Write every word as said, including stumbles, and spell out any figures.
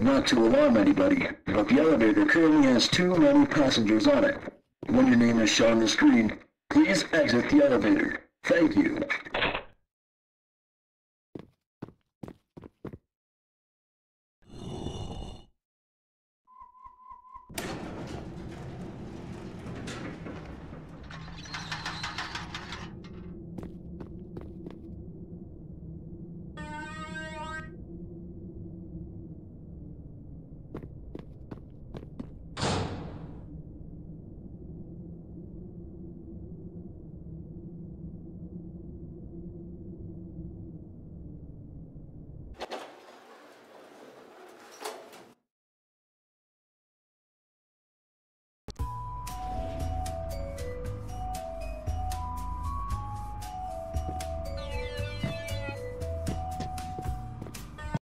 Not to alarm anybody, but the elevator currently has too many passengers on it. When your name is shown on the screen, please exit the elevator. Thank you.